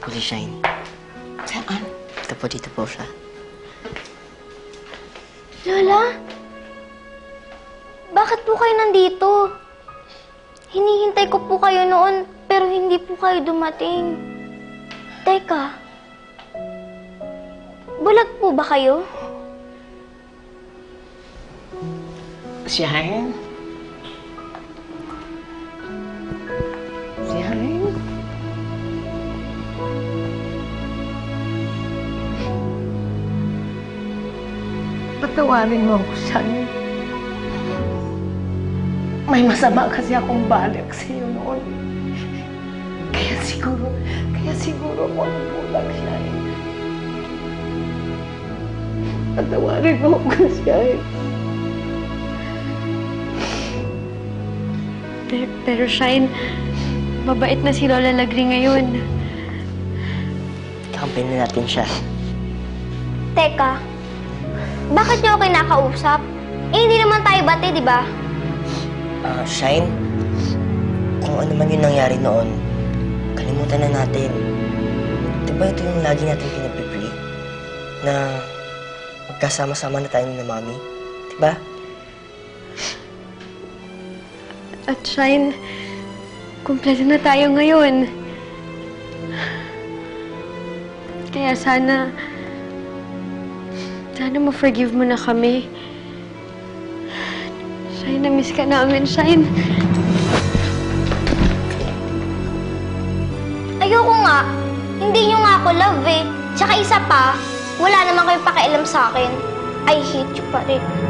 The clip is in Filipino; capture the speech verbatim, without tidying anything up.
po si Shine. Saan? Dito po, dito po siya. Lola? Bakit po kayo nandito? Hinihintay ko po kayo noon, pero hindi po kayo dumating. Teka. Bulag po ba kayo? Shine? Shine? Patawarin mo ako, Shine. May masama kasi akong balak sa iyo noon. Kaya siguro, kaya siguro ako ang bulag, Shine. Patawarin mo ako, Shine. Pero, pero Shine, mabait na si Lola Lagri ngayon. Kakampihan na natin siya. Teka. Bakit niyo ako kinakausap? Eh, hindi naman tayo bate, di ba? Ah, Shine, kung ano man yung nangyari noon, kalimutan na natin. Di ba ito yung lagi natin pinag-pray? Na magkasama-sama na tayo na Mami? Di ba? At Shine, kumpleto na tayo ngayon. Kaya sana, sana ma-forgive mo na kami. Shine, na-miss ka namin, Shine. Ayoko nga. Hindi niyo nga ako love eh. Tsaka isa pa, wala naman kayong pakialam sa akin. I hate you pa rin.